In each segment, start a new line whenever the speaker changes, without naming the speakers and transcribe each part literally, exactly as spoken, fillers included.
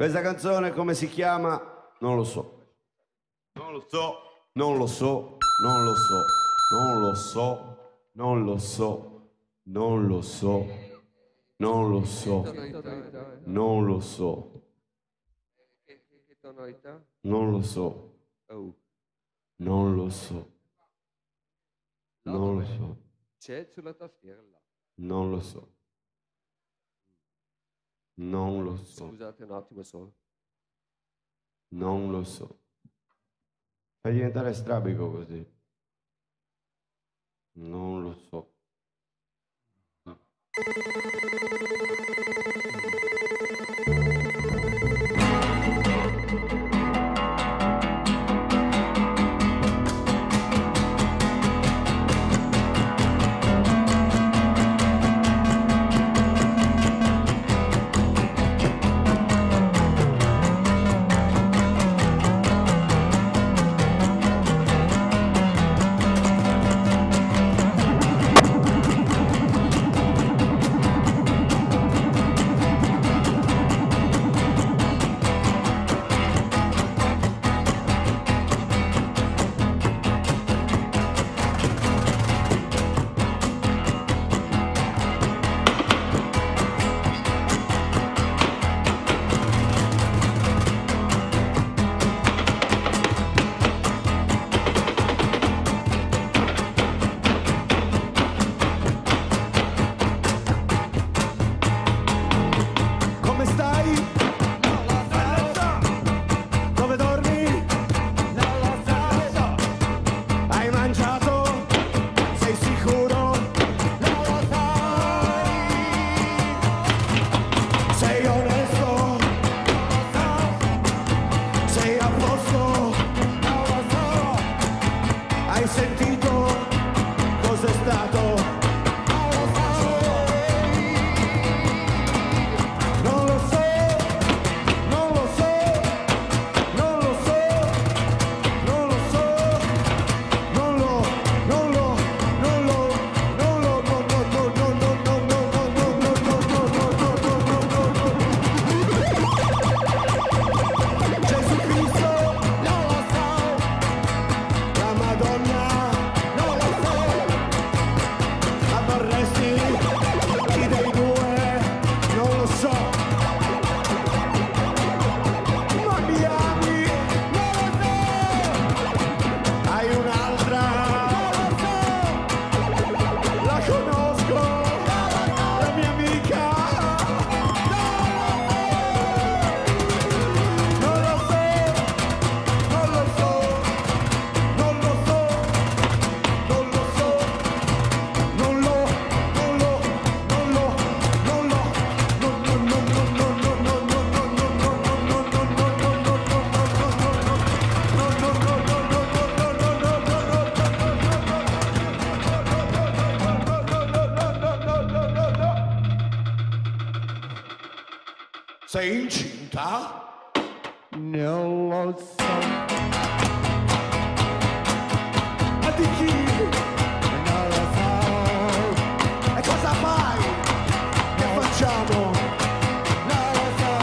Questa canzone come si chiama? Non lo so. Non lo so, non lo so, non lo so, non lo so, non lo so, non lo so, non lo so, non lo so,
Che tonalità?
non lo so,
Oh.
non lo so,
No,
non lo
dov'è?
so,
C'è sulla tastiera là.
non lo so, non lo so,
Scusate un attimo solo.
non lo so. Fai diventare strabico così. Non lo so. Come stai? Non lo so. Dove dormi? Non lo so. Hai mangiato? Sei sicuro? Non lo sai. Sei onesto? Non lo so. Sei a posto? Non lo so. Hai sentito cos'è stato? Sei incinta? Non lo so. Ma di chi? Non lo so. E cosa fai? Che facciamo? Non lo so.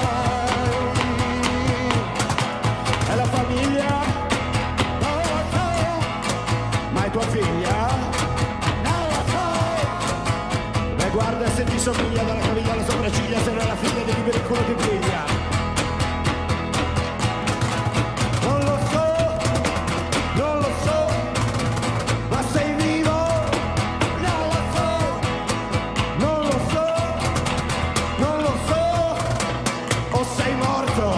E la famiglia? Non lo so. Ma è tua figlia? Non lo so. Beh, guarda se ti somiglia dalla caviglia alla sopracciglia, se non è la figlia devi vedere il culo che briglia. Non lo so, non lo so, ma sei vivo? Non lo so, non lo so, non lo so, o sei morto?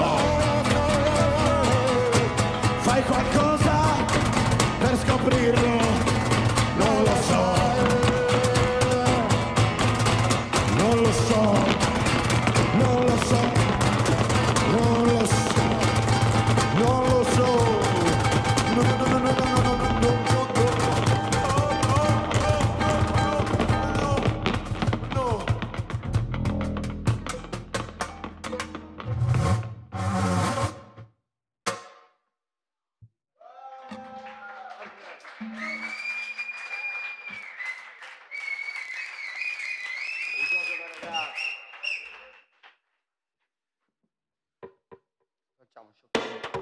Fai qualcosa per scoprirlo? Non lo so. Non lo so, non lo so, non lo so, non lo so. No, no, no, no, no, no, no, no, no, no.
Chopin.